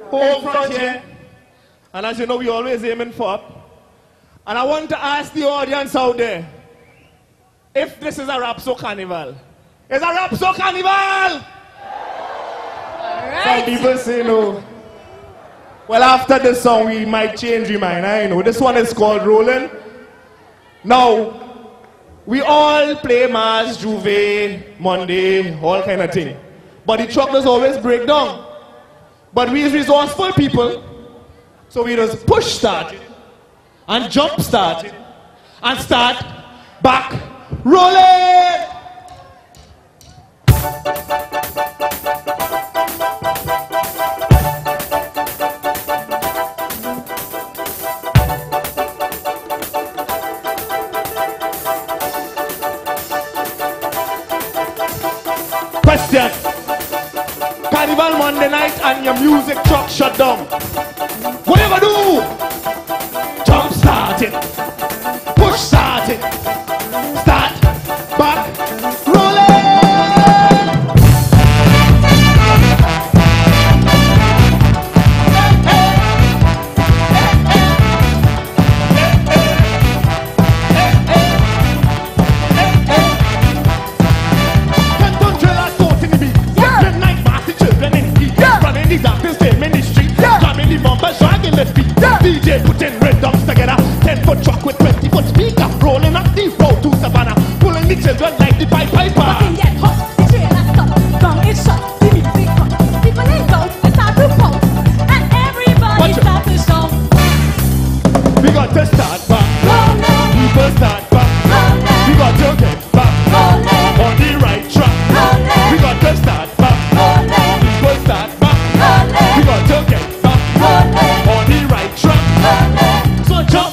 home front here. And as you know, we always aiming for up. And I want to ask the audience out there, if this is a Rapso Carnival. Is a Rapso Carnival? Some people say no. Well, after this song, we might change your mind. I know. This one is called Rolling. Now, we all play Mars, Juve, Monday, all kind of thing. But the truckers always break down. But we resourceful people, so we just push start and jump start and start back rolling. Question. Carnival Monday night and your music truck shut down. Whatever do? Jump start it. Push start it. Start back rolling. DJ putting red dogs together, 10-foot truck with 20-foot speaker, rolling up the road to Savannah, pulling the children like the Pied Piper. Fucking get hot, the trailer stop, gong it shut, the music hot, people ain't out, they start to pout, and everybody start to shout. We got to start back, rolling. People start back, rolling. We got to get back, rolling. On the right track, rolling. We got to start back, rolling. People start back, rolling. We got to get back, rolling. On the right track, rolling. So jump.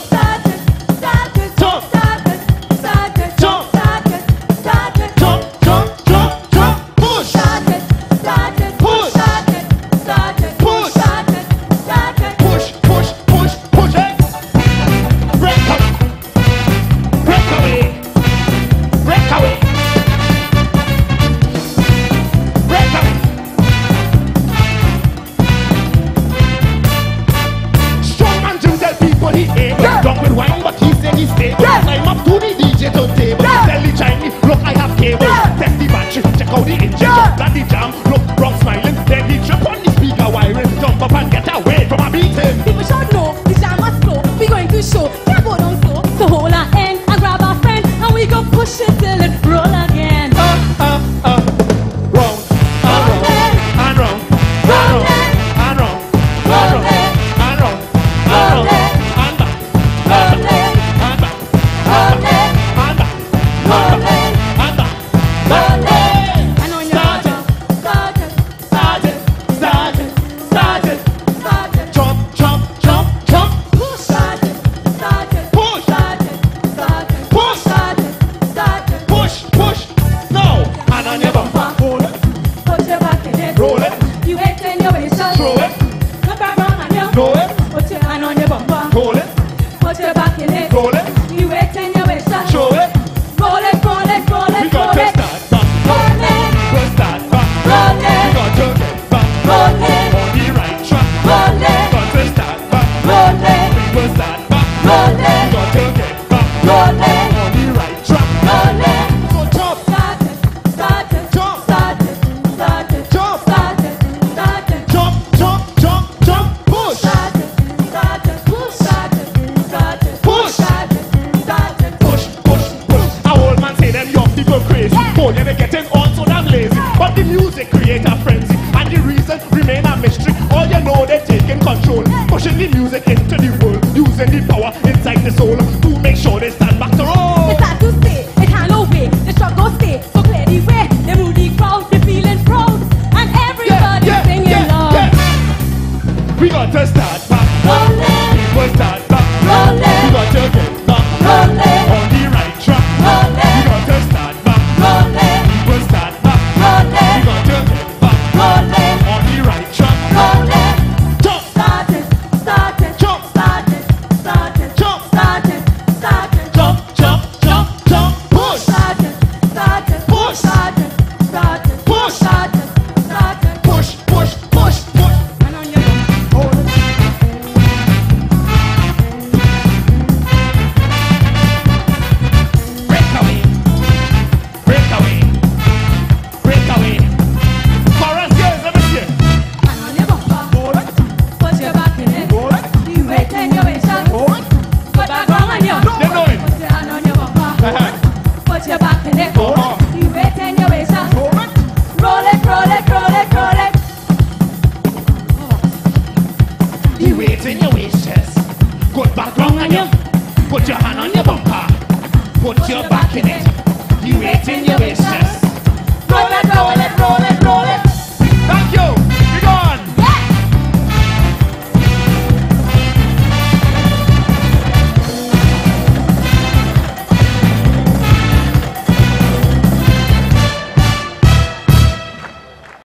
We got to start.